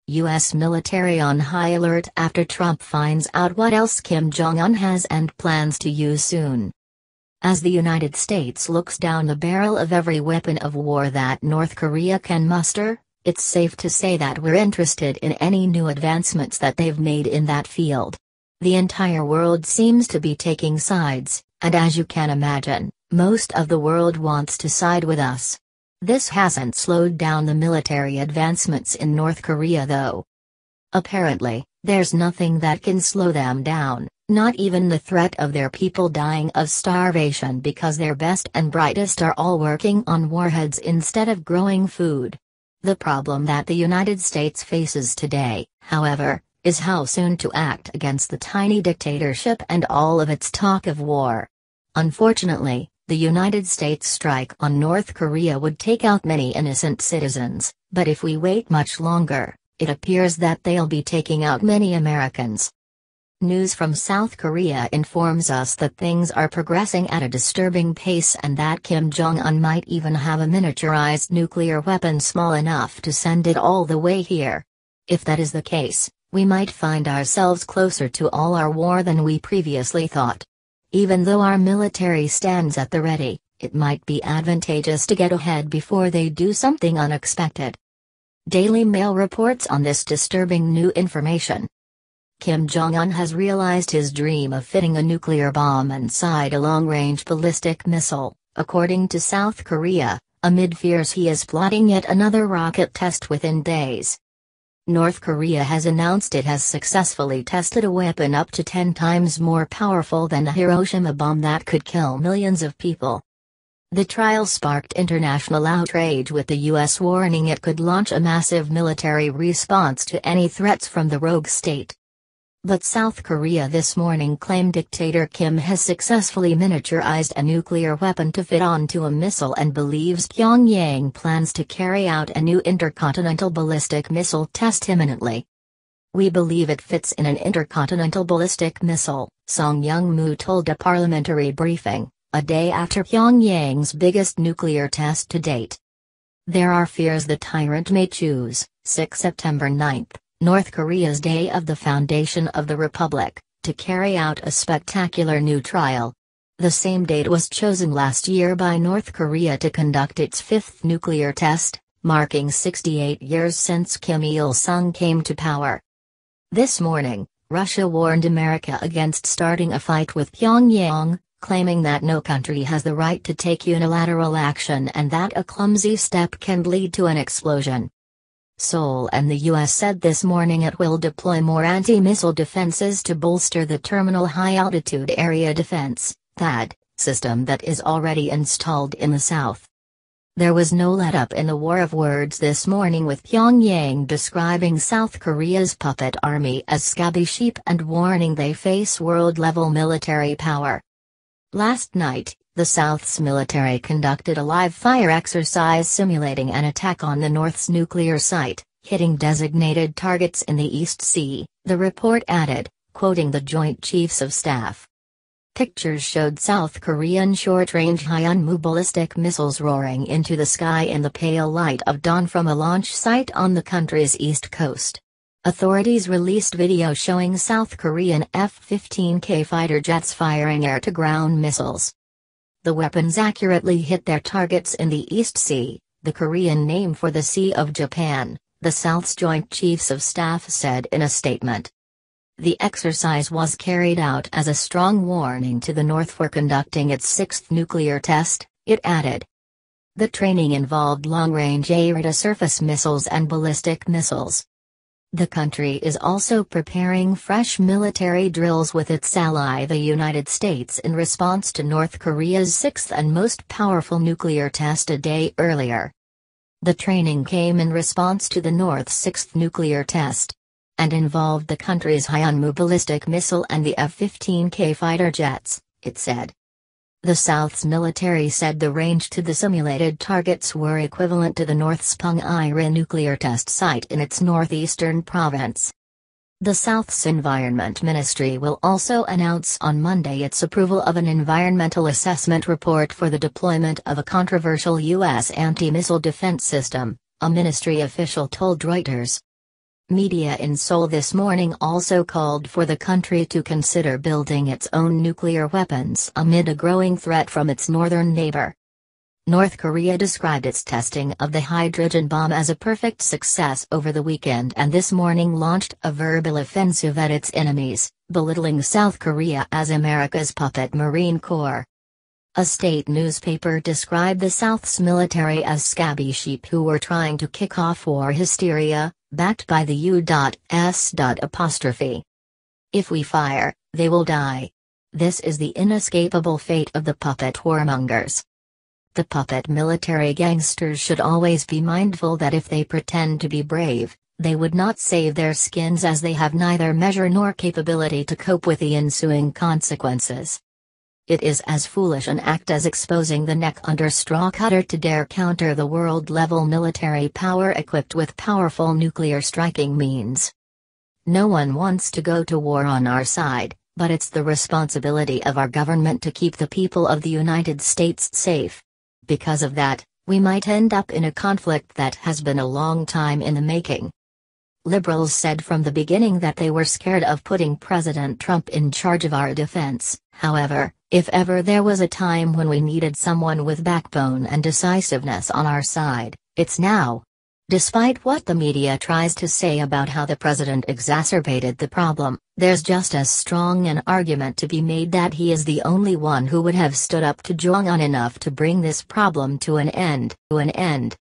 U.S. military on high alert after Trump finds out what else Kim Jong Un has and plans to use soon. As the United States looks down the barrel of every weapon of war that North Korea can muster, it's safe to say that we're interested in any new advancements that they've made in that field. The entire world seems to be taking sides, and as you can imagine, most of the world wants to side with us. This hasn't slowed down the military advancements in North Korea though. Apparently, there's nothing that can slow them down, not even the threat of their people dying of starvation because their best and brightest are all working on warheads instead of growing food. The problem that the United States faces today, however, is how soon to act against the tiny dictatorship and all of its talk of war. Unfortunately, the United States' strike on North Korea would take out many innocent citizens, but if we wait much longer, it appears that they'll be taking out many Americans. News from South Korea informs us that things are progressing at a disturbing pace and that Kim Jong Un might even have a miniaturized nuclear weapon small enough to send it all the way here. If that is the case, we might find ourselves closer to all our war than we previously thought. Even though our military stands at the ready, it might be advantageous to get ahead before they do something unexpected. Daily Mail reports on this disturbing new information. Kim Jong Un has realized his dream of fitting a nuclear bomb inside a long-range ballistic missile, according to South Korea, amid fears he is plotting yet another rocket test within days. North Korea has announced it has successfully tested a weapon up to 10 times more powerful than the Hiroshima bomb that could kill millions of people. The trial sparked international outrage with the U.S. warning it could launch a massive military response to any threats from the rogue state. But South Korea this morning claimed dictator Kim has successfully miniaturized a nuclear weapon to fit onto a missile and believes Pyongyang plans to carry out a new intercontinental ballistic missile test imminently. "We believe it fits in an intercontinental ballistic missile," Song Young-moo told a parliamentary briefing, a day after Pyongyang's biggest nuclear test to date. There are fears the tyrant may choose 6 September 9th. North Korea's Day of the Foundation of the Republic, to carry out a spectacular new trial. The same date was chosen last year by North Korea to conduct its 5th nuclear test, marking 68 years since Kim Il-sung came to power. This morning, Russia warned America against starting a fight with Pyongyang, claiming that no country has the right to take unilateral action and that a clumsy step can lead to an explosion. Seoul and the U.S. said this morning it will deploy more anti-missile defenses to bolster the Terminal High Altitude Area Defense (THAAD) system that is already installed in the south. There was no let-up in the war of words this morning, with Pyongyang describing South Korea's puppet army as scabby sheep and warning they face world-level military power. Last night, the South's military conducted a live-fire exercise simulating an attack on the North's nuclear site, hitting designated targets in the East Sea, the report added, quoting the Joint Chiefs of Staff. Pictures showed South Korean short-range Hyunmoo ballistic missiles roaring into the sky in the pale light of dawn from a launch site on the country's east coast. Authorities released video showing South Korean F-15K fighter jets firing air-to-ground missiles. The weapons accurately hit their targets in the East Sea, the Korean name for the Sea of Japan, the South's Joint Chiefs of Staff said in a statement. The exercise was carried out as a strong warning to the North for conducting its 6th nuclear test, it added. The training involved long-range air-to-surface missiles and ballistic missiles. The country is also preparing fresh military drills with its ally the United States in response to North Korea's 6th and most powerful nuclear test a day earlier. The training came in response to the North's 6th nuclear test, and involved the country's Hyunmoo ballistic missile and the F-15K fighter jets, it said. The South's military said the range to the simulated targets were equivalent to the North's Pyongyang nuclear test site in its northeastern province. The South's Environment Ministry will also announce on Monday its approval of an environmental assessment report for the deployment of a controversial U.S. anti-missile defense system, a ministry official told Reuters. Media in Seoul this morning also called for the country to consider building its own nuclear weapons amid a growing threat from its northern neighbor. North Korea described its testing of the hydrogen bomb as a perfect success over the weekend and this morning launched a verbal offensive at its enemies, belittling South Korea as America's puppet Marine Corps. A state newspaper described the South's military as scabby sheep who were trying to kick off war hysteria, backed by the U.S. If we fire, they will die. This is the inescapable fate of the puppet warmongers. The puppet military gangsters should always be mindful that if they pretend to be brave, they would not save their skins as they have neither measure nor capability to cope with the ensuing consequences. It is as foolish an act as exposing the neck under straw cutter to dare counter the world-level military power equipped with powerful nuclear striking means. No one wants to go to war on our side, but it's the responsibility of our government to keep the people of the United States safe. Because of that, we might end up in a conflict that has been a long time in the making. Liberals said from the beginning that they were scared of putting President Trump in charge of our defense. However, if ever there was a time when we needed someone with backbone and decisiveness on our side, it's now. Despite what the media tries to say about how the president exacerbated the problem, there's just as strong an argument to be made that he is the only one who would have stood up to Jong Un enough to bring this problem to an end.